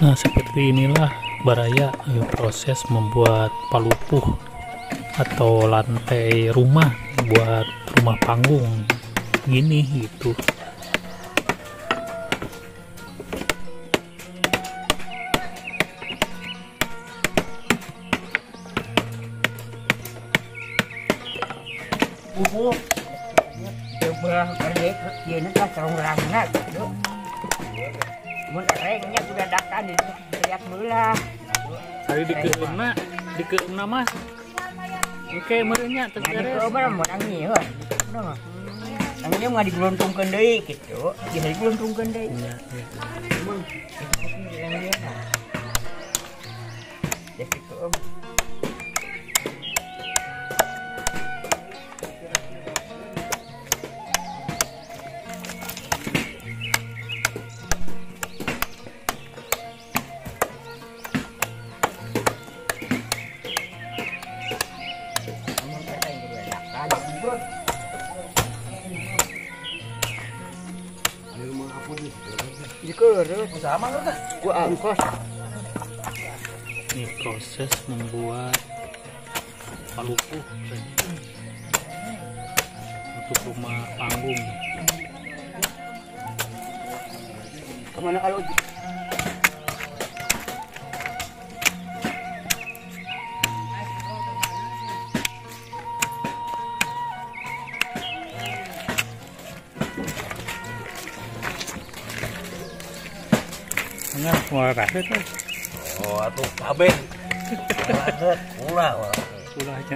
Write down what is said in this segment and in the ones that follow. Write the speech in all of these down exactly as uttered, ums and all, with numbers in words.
Nah, seperti inilah Baraya eh, proses membuat palupuh atau lantai rumah buat rumah panggung gini gitu. Bubuk coba kerja ini kan serong rangna gitu. Mun rengnya sudah dakan itu lihat belah. Hari dikeuna dikeuna mah. Oke, merenya teu beres. Coba mau nangieun. Noh. Nangieun mah diglontungkeun deui gitu. Di hari diglontungkeun deui. Iya, iya. Mun nangieun. Ya gitu. Ini proses membuat palupuh untuk rumah panggung. Kemana kalau enggak mau raket tuh. Oh, atuh kabeh. Raket ulah ulah. Ulah aja.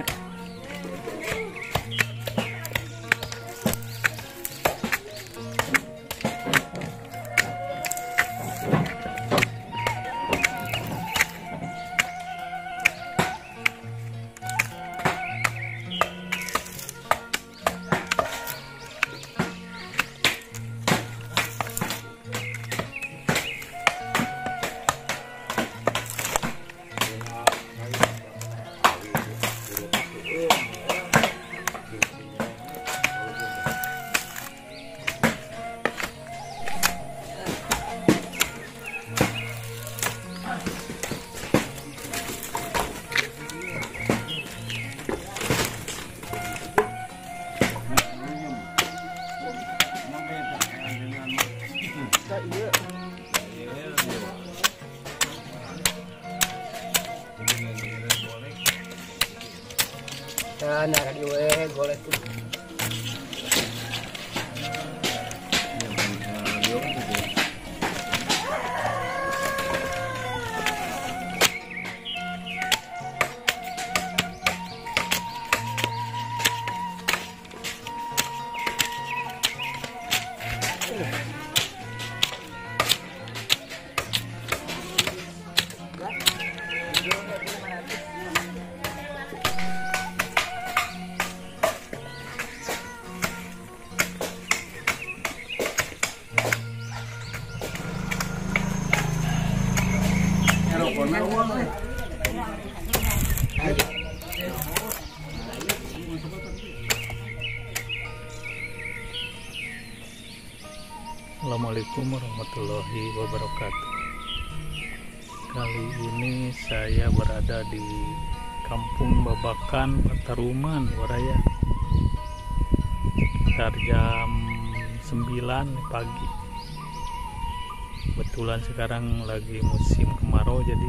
Nah, radio eh golek tuh. Assalamualaikum warahmatullahi wabarakatuh. Kali ini saya berada di Kampung Babakan, Pataruman, Baraya. Sekitar jam sembilan pagi. Kebetulan sekarang lagi musim kemarau, jadi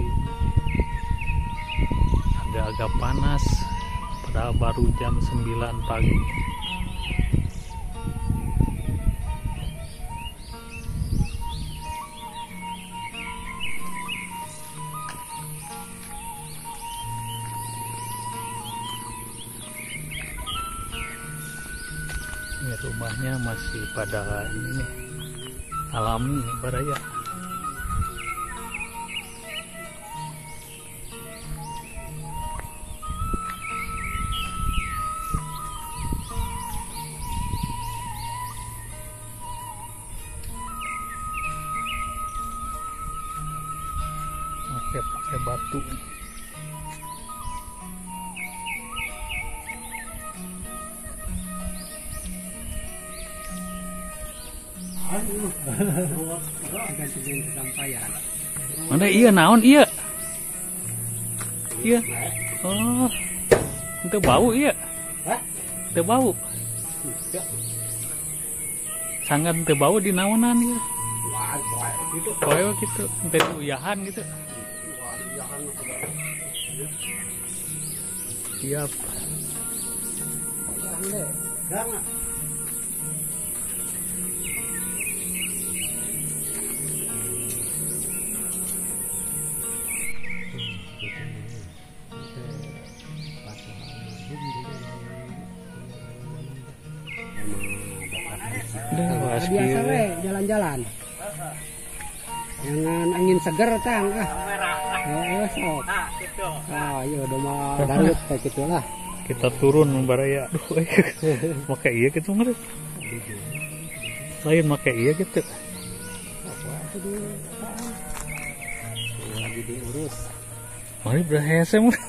agak-agak panas. Padahal baru jam sembilan pagi. Ini rumahnya masih pada ini nih, alami nih Baraya. Pakai pakai batu. Ganti kesampaian. Mana iya naon iya. Iya. Oh. Itu bau iya. Hah? Itu bau. Sangat teu bau di naonan ieu. Wah, wah, itu Poe gitu, teu uyahan gitu. Siap. jangan. Dewas Biasa we jalan-jalan. Jangan angin seger tang ah. Heeh sok. Ah, iya udah mah darut kayak gitulah. Kita turun baraya. Aduh, make iya gitu mah. Lain make iya gitu. Lagi diurus. Mari berhese mah.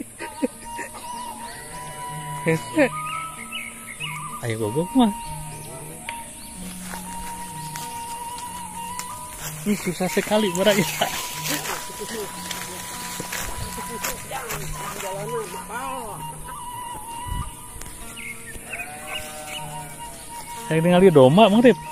Hese. Ayo gogok mah. Ini susah sekali baraya. Saya tinggal di domba, Mang Rip.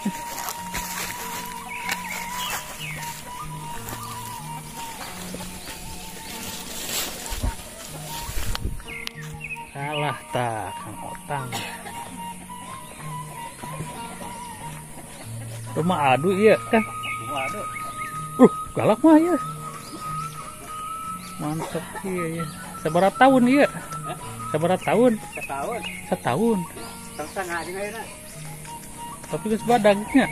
Salah tak, Kang Otang. Rumah adu iya kan? Waduh. Uh, galak mah ya. Mantap iya ya. Seberapa tahun iya? Seberapa tahun? Setahun. Setahun. Setengah aja nggak. Tapi geus badagnya.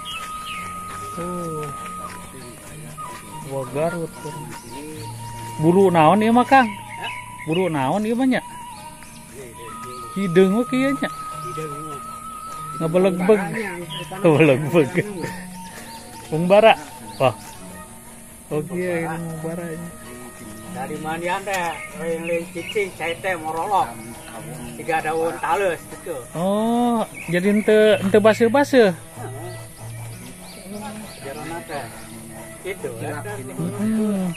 Oh. Wah Garut. Buru naon ieu mah Kang? Buru naon ieu mah nya? Hideung we kieu nya. Ngabeleg-beg. Ngabeleg-beg. Ungbara. Wah. Oh iya ini ungbaranya. Dari manian teh, leuing cicing, saya teh morolok. Tiga daun talus gitu. Oh, jadi ente ente basir-basir. Jarana teh. Gitu. Hmm.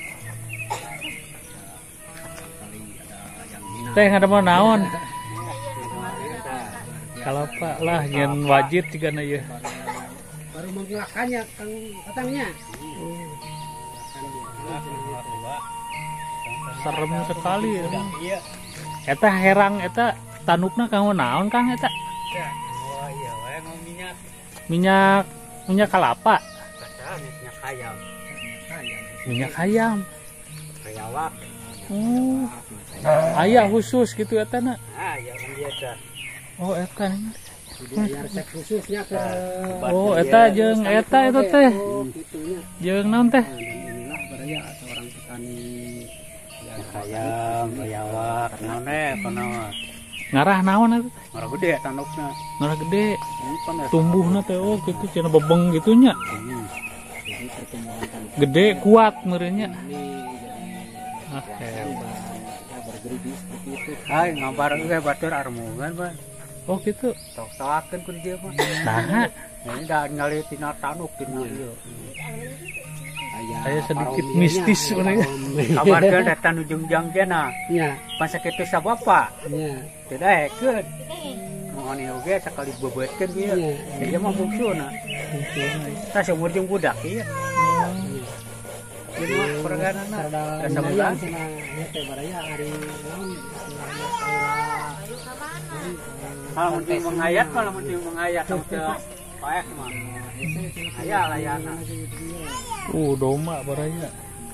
Teh ada mau naon? Kalau Pak lah nyen wajib tiga na ieu. Baru menggilakannya Kang Otangnya. Serem sekali ya. Eta herang eta tanukna kanggo naon Kang eta? Oh iya, we mau minyak. Minyak minyak kelapa, Kata minyak ayam. minyak ayam. Kayawak. Oh. Aya khusus gitu eta na. Ah, ya kan biasa. Oh eta nih. Jadi resep khususnya ke Oh eta jeung eta itu teh. itunya. Jeung naon teh? Dan inilah baraya seorang petani ayam, kayawak, naone, konaon. Ngarah naon eta? Marah gede tanukna. Ngarah gede. Umpan ya. Tumbuhna teh oh kitu cenah bebeng gitunya. Hmm. Jadi pertumbuhan tanuk Gede kuat meureunnya. ini Ah, hebat. ya bergerigi seperti itu. Hai, ngabar ge batur armungan, Bang. Oh gitu. Tok-tokakeun kun dia mah. Nah, Ini dah ngali tina tanuk tina ieu. saya sedikit mistis sebenarnya. Kabarkeun datang ujung jang kena. Ya, Masa kitu sabapa? ya, Teu daekeun. Mohon ieu ge sakali bebeutkeun ieu. Ieu mah bungsuna. Tah seumur jeung budak ieu. Jadi mah perganana. pada Rasa lumayan bulan. sana ya teh baraya hari naon Kalau mungkin menghayat malah mungkin menghayat teu paek mah. Aya layana. Uh, domba baraya.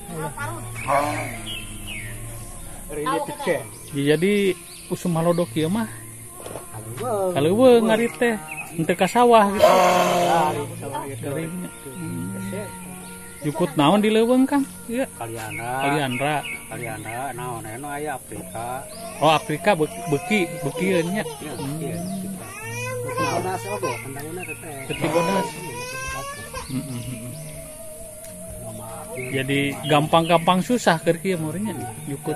Rini teh. Jadi usum halodok ieu mah kaleuweung ngari teh henteu ka sawah gitu. Garingnya. Jukut naon di leuweung Kang? Iya. Kaliana. Kaliandra. Kaliana naon anu aya Afrika. Oh Afrika be- beki beki nya. Iya, iya. bodas oge kandangna teh. Ketibodas. Jadi gampang-gampang susah keur kieu meureunnya jukut.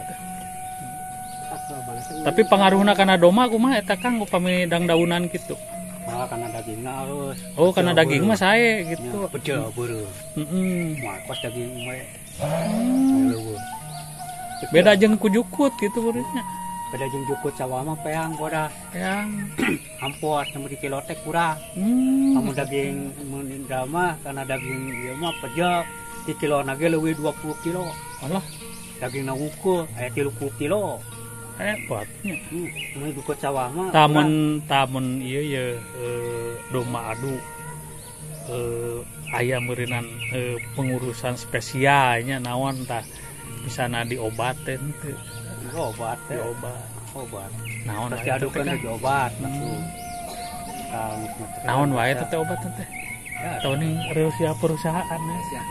Tapi pengaruhna kana doma kumaha eta Kang upami dangdaunan kitu. Malah karena dagingnya halus. Oh karena daging mah sae gitu. Pecah beureum. Heeh. Mah pas daging mah Leuweung. Beda jeung kujukut gitu muridnya. Beda jeung jukut sawah mah peang bodas. Yang Hampur sama di kilotek kurang. hmm, Kamu daging mun mah karena daging ieu mah pejak di kilo nage leuwih dua puluh kilo. Allah Daging ngukur aya tiga puluh kilo. hebatnya. Hmm, mun jukut sawah mah Tamun tamun ieu ya eh, domba adu eh, aya meurinan eh, pengurusan spesialnya naon tah bisana diobaten teu kurang obat teh. diobat Obat. naon Terus wae diadukeun teh, jadi obat langsung. Kang, naon wae teh teh obat teh Ya, tahun ini reusia perusahaan ya. Siapa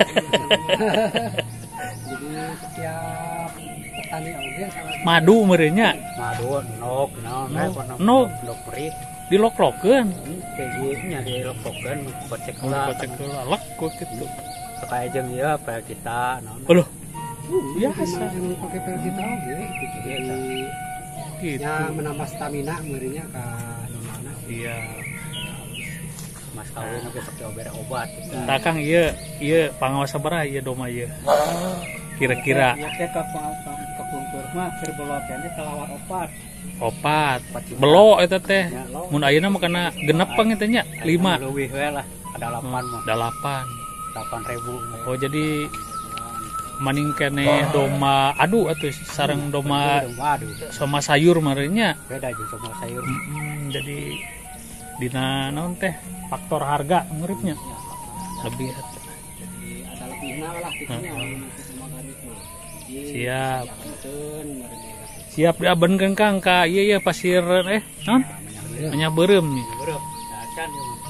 Jadi setiap petani oge sama Madu meureunnya madu nok naon Nok, we nok nok. nok perit. dilok-lokkeun Kayak gini nya dilokokkeun kocek kalau heula. kocek heula lek kok gitu. Supaya jeung ieu supaya kita naon. Aduh, biasa biasa yang pakai pel kita oge jadi gitu. ya menambah stamina meureunnya ka domana. Iya. Mas kawin oge sok diober obat kita. Tah Kang ieu ieu pangawas sabaraha ieu doma ieu? Kira-kira Ya teh ka pengungkur mah keur bolot teh kelawat opat. opat belo eta teh. Ya lo. Mun ayeuna mah kana genep pang eta nya lima Leuwih we lah ada delapan mah. delapan. delapan ribu. Oh jadi maning keneh doma adu atuh sareng doma Waduh, sama sayur marenya. beda jeung semua sayur. Hmm, jadi dina naon teh faktor harga nguripnya lebih atuh. Jadi ada lebihna lah kitanya Heeh. semua garis mah. Jadi Siap. yakinkeun meureunnya. Siap diabenkeun Kang ka ieu ieu pasir eh naon? Nya beureum nih. Beureum, dacan ieu mah.